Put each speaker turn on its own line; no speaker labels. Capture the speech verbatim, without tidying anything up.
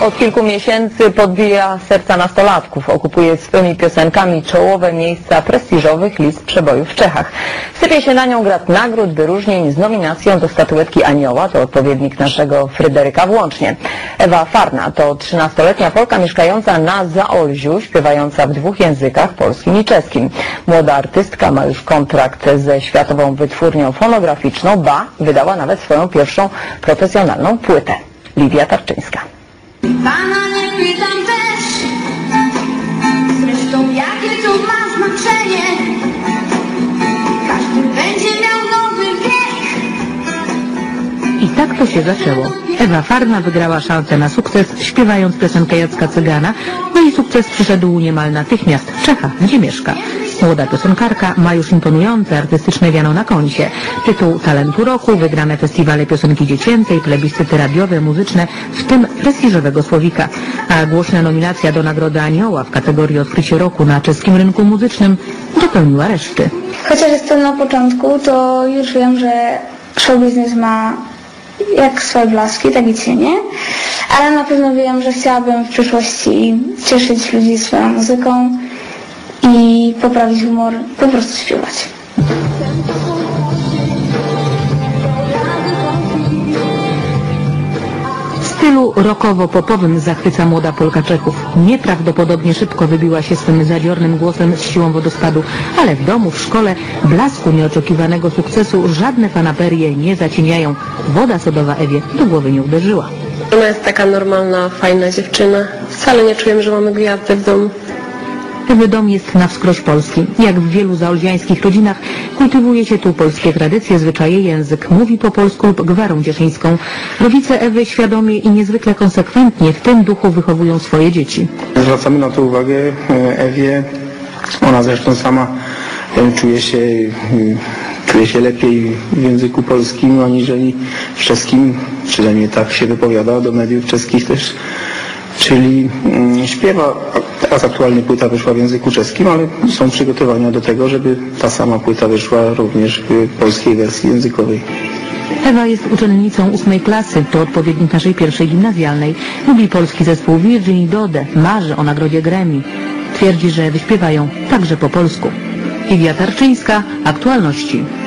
Od kilku miesięcy podbija serca nastolatków. Okupuje swymi piosenkami czołowe miejsca prestiżowych list przebojów w Czechach. Sypie się na nią grad nagród, wyróżnień z nominacją do statuetki Anioła, to odpowiednik naszego Fryderyka włącznie. Ewa Farna to trzynastoletnia Polka mieszkająca na Zaolziu, śpiewająca w dwóch językach, polskim i czeskim. Młoda artystka ma już kontrakt ze światową wytwórnią fonograficzną, ba, wydała nawet swoją pierwszą profesjonalną płytę. Lidia Tarczyńska.
Pana nie pytam też, zresztą jakie to ma znaczenie, każdy będzie miał nowy wiek.
I tak to się zaczęło. Ewa Farna wygrała szansę na sukces, śpiewając piosenkę Jacka Cygana, no i sukces przyszedł niemal natychmiast w Czechach, gdzie mieszka. Młoda piosenkarka ma już imponujące artystyczne wiano na koncie. Tytuł Talentu Roku, wygrane festiwale piosenki dziecięcej, plebiscyty radiowe, muzyczne, w tym prestiżowego Słowika. A głośna nominacja do Nagrody Anioła w kategorii Odkrycie Roku na czeskim rynku muzycznym dopełniła reszty.
Chociaż jestem na początku, to już wiem, że show business ma jak swoje blaski, tak i cienie, ale na pewno wiem, że chciałabym w przyszłości cieszyć ludzi swoją muzyką i poprawić humor, po prostu śpiewać.
W stylu rockowo-popowym zachwyca młoda Polka Czechów. Nieprawdopodobnie szybko wybiła się swym zadziornym głosem z siłą wodospadu, ale w domu, w szkole, blasku nieoczekiwanego sukcesu żadne fanaberie nie zacieniają. Woda sodowa Ewie do głowy nie uderzyła.
Ona jest taka normalna, fajna dziewczyna. Wcale nie czujemy, że mamy gwiazdę w domu.
Ewy dom jest na wskroś polski. Jak w wielu zaolziańskich rodzinach kultywuje się tu polskie tradycje, zwyczaje, język. Mówi po polsku lub gwarą cieszyńską. Rodzice Ewy świadomie i niezwykle konsekwentnie w tym duchu wychowują swoje dzieci.
Zwracamy na to uwagę Ewie. Ona zresztą sama czuje się, czuje się lepiej w języku polskim aniżeli w czeskim. Przynajmniej tak się wypowiada do mediów czeskich też. Czyli śpiewa, teraz aktualnie płyta wyszła w języku czeskim, ale są przygotowania do tego, żeby ta sama płyta wyszła również w polskiej wersji językowej.
Ewa jest uczennicą ósmej klasy, to odpowiednik naszej pierwszej gimnazjalnej. Lubi polski zespół Virgin i Dode, marzy o nagrodzie Grammy. Twierdzi, że wyśpiewają także po polsku. Lidia Tarczyńska, Aktualności.